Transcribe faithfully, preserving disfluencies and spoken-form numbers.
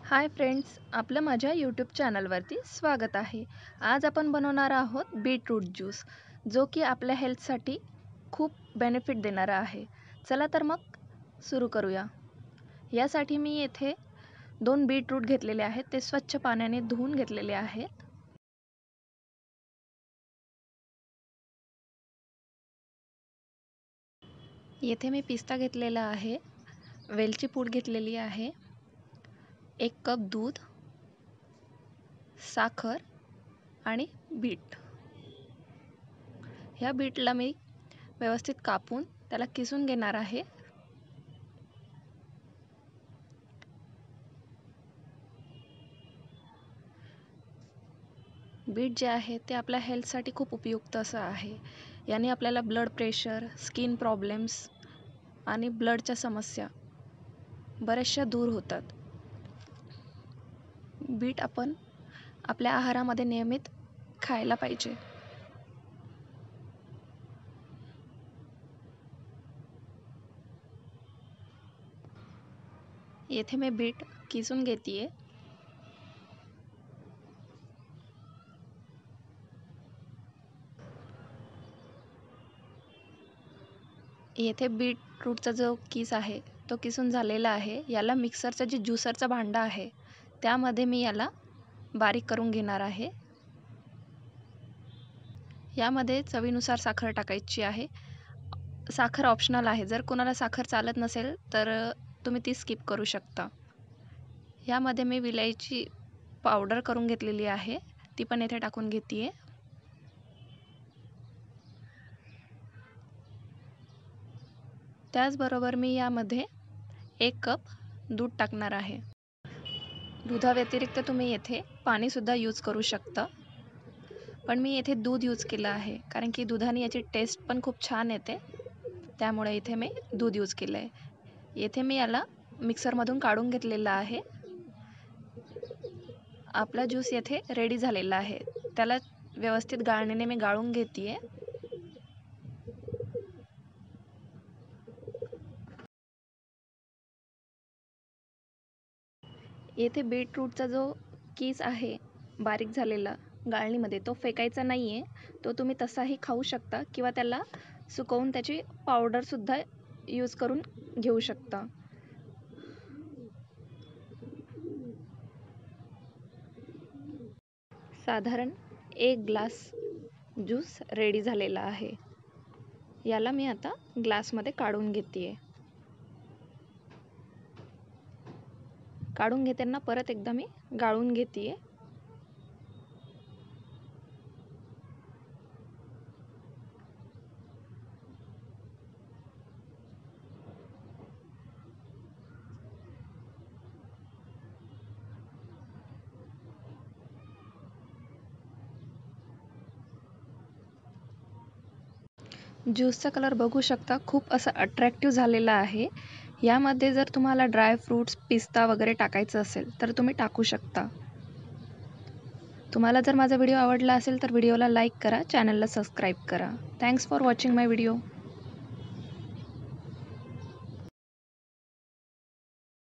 Hi friends, आपलं माझ्या YouTube चॅनलवरती स्वागत आहे. आज आपण बनवणार आहोत बीटरूट ज्यूस, जो की आपल्या हेल्थसाठी खूप बेनिफिट देणारा आहे. चला तर मग सुरू करूया. यासाठी मी येथे दोन बीटरूट घेतलेले आहेत. ते स्वच्छ पाण्याने धुवून घेतलेले आहेत. येथे मी पिस्ता घेतलेला आहे, वेलची पूड घेतलेली आहे, एक कप दूध, साखर आणि बीट. ह्या बीटला मी व्यवस्थित कापून त्याला किसून घेणार आहे. बीट जे आहे ते आपल्या हेल्थसाठी खूप उपयुक्त असं आहे. याने आपल्याला ब्लड प्रेशर, स्किन प्रॉब्लेम्स आणि ब्लडच्या समस्या बऱ्याचशा दूर होतात. बीट आपण आपल्या आहारामध्ये नियमित खायला पाहिजे. येथे मी बीट किसून घेतेय. येथे बीटरूटचा जो किस आहे तो किसून झालेला आहे. याला मिक्सरचं जे ज्युसरचं भांडं आहे त्यामध्ये मी याला बारीक करून घेणार आहे. यामध्ये चवीनुसार साखर टाकायची आहे. साखर ऑप्शनल आहे. जर कोणाला साखर चालत नसेल तर तुम्ही ती स्किप करू शकता. यामध्ये मी विलायची पावडर करून घेतलेली आहे, ती पण येथे टाकून घेतेय. त्याचबरोबर मी यामध्ये एक कप दूध टाकणार आहे. दुधाव्यतिरिक्त तुम्ही येथे पाणीसुद्धा यूज करू शकता, पण मी येथे दूध यूज केलं आहे कारण की दुधाने याची टेस्ट पण खूप छान येते. त्यामुळे इथे मी दूध यूज केलं आहे. येथे मी याला मिक्सरमधून काढून घेतलेला आहे. आपला ज्यूस येथे रेडी झालेला आहे. त्याला व्यवस्थित गाळणीने मी गाळून घेतेय. येथे बीटरूटचा जो किस आहे बारीक झालेला गाळणीमध्ये, तो फेकायचा नाही आहे. तो तुम्ही तसाही खाऊ शकता किंवा त्याला सुकवून त्याची पावडरसुद्धा यूज करून घेऊ शकता. साधारण एक ग्लास ज्यूस रेडी झालेला आहे. याला मी आता ग्लासमध्ये काढून घेतेय. काढून घेताना परत एकदा मी गाळून घेतेय. ज्यूसचा कलर बघू शकता, खूप असं अट्रॅक्टिव्ह झालेला आहे. यामध्ये जर तुम्हाला ड्राय फ्रूट्स, पिस्ता वगैरे टाकायचं असेल तर तुम्ही टाकू शकता. तुम्हाला जर माझा व्हिडिओ आवडला असेल तर व्हिडिओला लाईक करा, चॅनलला सबस्क्राईब करा. Thanks for watching my video.